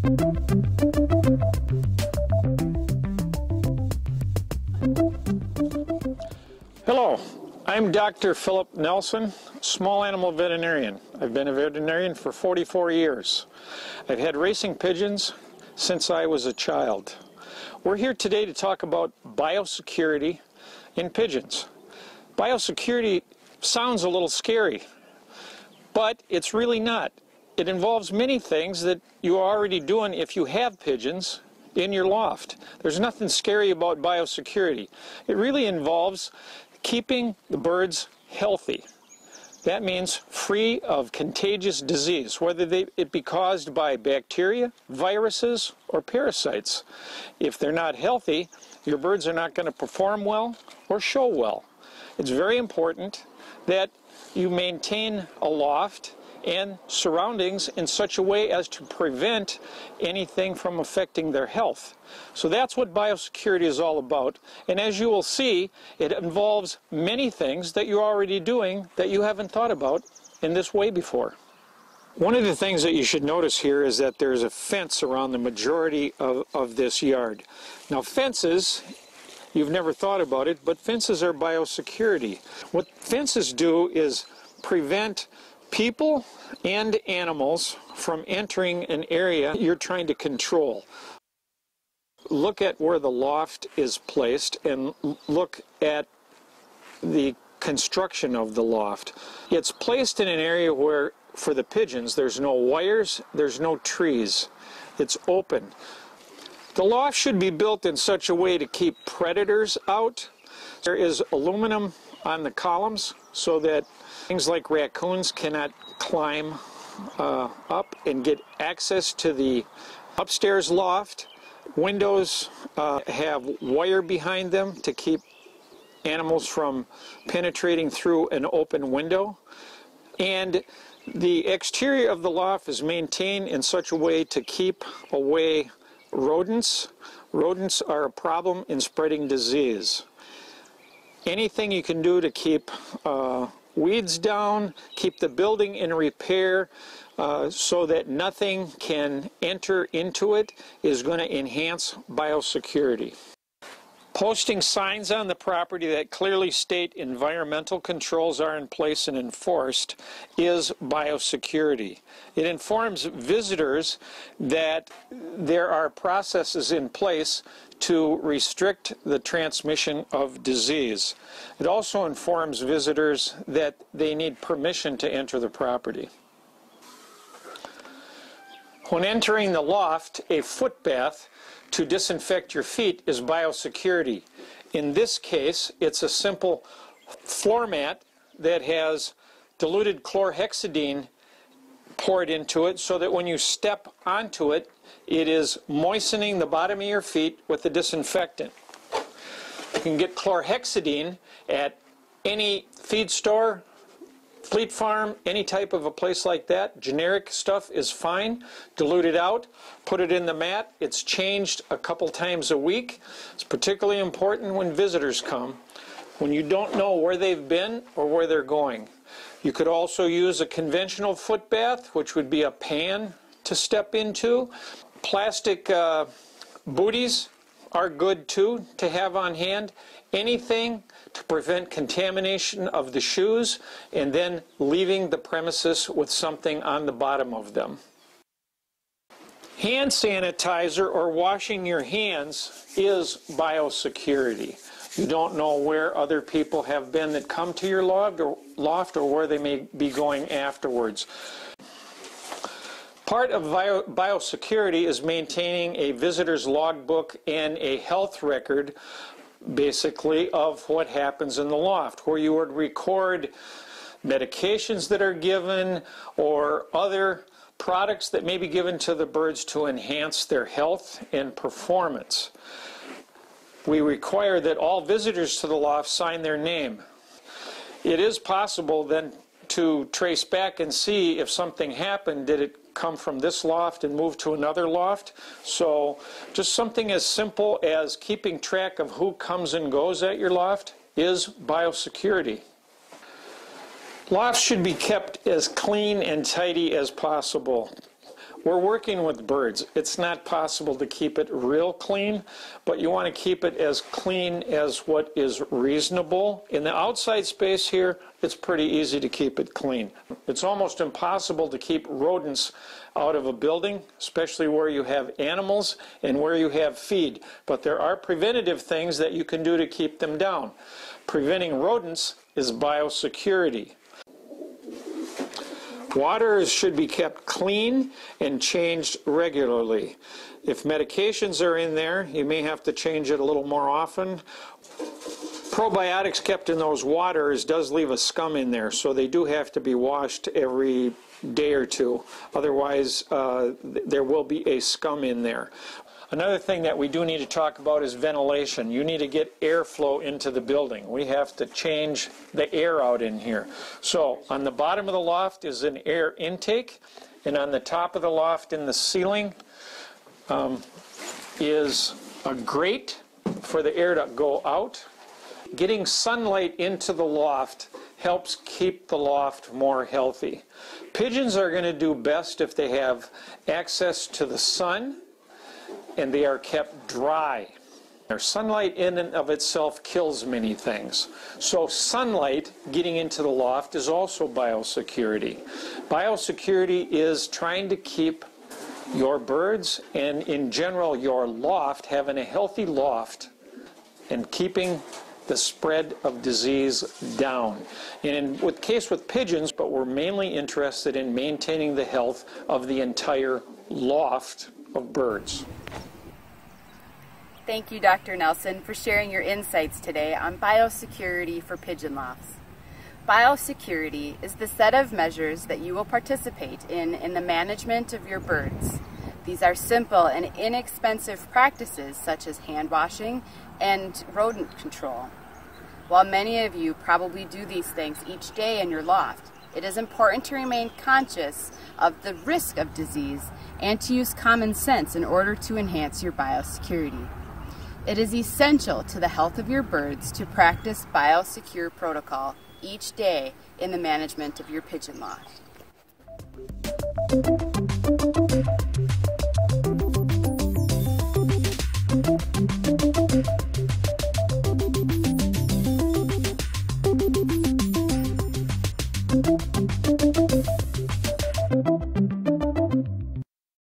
Hello, I'm Dr. Philip Nelson, small animal veterinarian. I've been a veterinarian for 44 years. I've had racing pigeons since I was a child. We're here today to talk about biosecurity in pigeons. Biosecurity sounds a little scary, but it's really not. It involves many things that you are already doing if you have pigeons in your loft. There's nothing scary about biosecurity. It really involves keeping the birds healthy. That means free of contagious disease, whether it be caused by bacteria, viruses, or parasites. If they're not healthy, your birds are not going to perform well or show well. It's very important that you maintain a loft and surroundings in such a way as to prevent anything from affecting their health. So that's what biosecurity is all about. And as you will see, it involves many things that you're already doing that you haven't thought about in this way before. One of the things that you should notice here is that there's a fence around the majority of this yard. Now fences, you've never thought about it, but fences are biosecurity. What fences do is prevent people and animals from entering an area you're trying to control. Look at where the loft is placed and look at the construction of the loft. It's placed in an area where, for the pigeons, there's no wires, there's no trees. It's open. The loft should be built in such a way to keep predators out. There is aluminum on the columns so that things like raccoons cannot climb up and get access to the upstairs loft. Windows have wire behind them to keep animals from penetrating through an open window. And the exterior of the loft is maintained in such a way to keep away rodents. Rodents are a problem in spreading disease. Anything you can do to keep weeds down, keep the building in repair so that nothing can enter into it is going to enhance biosecurity. Posting signs on the property that clearly state environmental controls are in place and enforced is biosecurity. It informs visitors that there are processes in place to restrict the transmission of disease. It also informs visitors that they need permission to enter the property. When entering the loft, a foot bath to disinfect your feet is biosecurity. In this case, it's a simple floor mat that has diluted chlorhexidine poured into it so that when you step onto it, it is moistening the bottom of your feet with the disinfectant. You can get chlorhexidine at any feed store, Fleet Farm, any type of a place like that. Generic stuff is fine. Dilute it out, put it in the mat. It's changed a couple times a week. It's particularly important when visitors come, when you don't know where they've been or where they're going. You could also use a conventional foot bath, which would be a pan to step into. Plastic booties are good too to have on hand. Anything to prevent contamination of the shoes and then leaving the premises with something on the bottom of them. Hand sanitizer or washing your hands is biosecurity. You don't know where other people have been that come to your loft or where they may be going afterwards. Part of biosecurity is maintaining a visitor's logbook and a health record, basically, of what happens in the loft, where you would record medications that are given or other products that may be given to the birds to enhance their health and performance. We require that all visitors to the loft sign their name. It is possible then to trace back and see if something happened. Did it come from this loft and move to another loft? So just something as simple as keeping track of who comes and goes at your loft is biosecurity. Lofts should be kept as clean and tidy as possible. We're working with birds. It's not possible to keep it real clean, but you want to keep it as clean as what is reasonable. In the outside space here, it's pretty easy to keep it clean. It's almost impossible to keep rodents out of a building, especially where you have animals and where you have feed. But there are preventative things that you can do to keep them down. Preventing rodents is biosecurity. Water should be kept clean and changed regularly. If medications are in there, you may have to change it a little more often. Probiotics kept in those waters does leave a scum in there, so they do have to be washed every day or two. Otherwise, there will be a scum in there. Another thing that we do need to talk about is ventilation. You need to get airflow into the building. We have to change the air out in here. So on the bottom of the loft is an air intake, and on the top of the loft in the ceiling is a grate for the air to go out. Getting sunlight into the loft helps keep the loft more healthy. Pigeons are going to do best if they have access to the sun and they are kept dry. Sunlight in and of itself kills many things. So sunlight getting into the loft is also biosecurity. Biosecurity is trying to keep your birds and in general your loft, having a healthy loft and keeping the spread of disease down. And with case with pigeons, but we're mainly interested in maintaining the health of the entire loft of birds. Thank you, Dr. Nelson, for sharing your insights today on biosecurity for pigeon lofts. Biosecurity is the set of measures that you will participate in the management of your birds. These are simple and inexpensive practices such as hand washing and rodent control. While many of you probably do these things each day in your loft, it is important to remain conscious of the risk of disease and to use common sense in order to enhance your biosecurity. It is essential to the health of your birds to practice biosecure protocol each day in the management of your pigeon loft.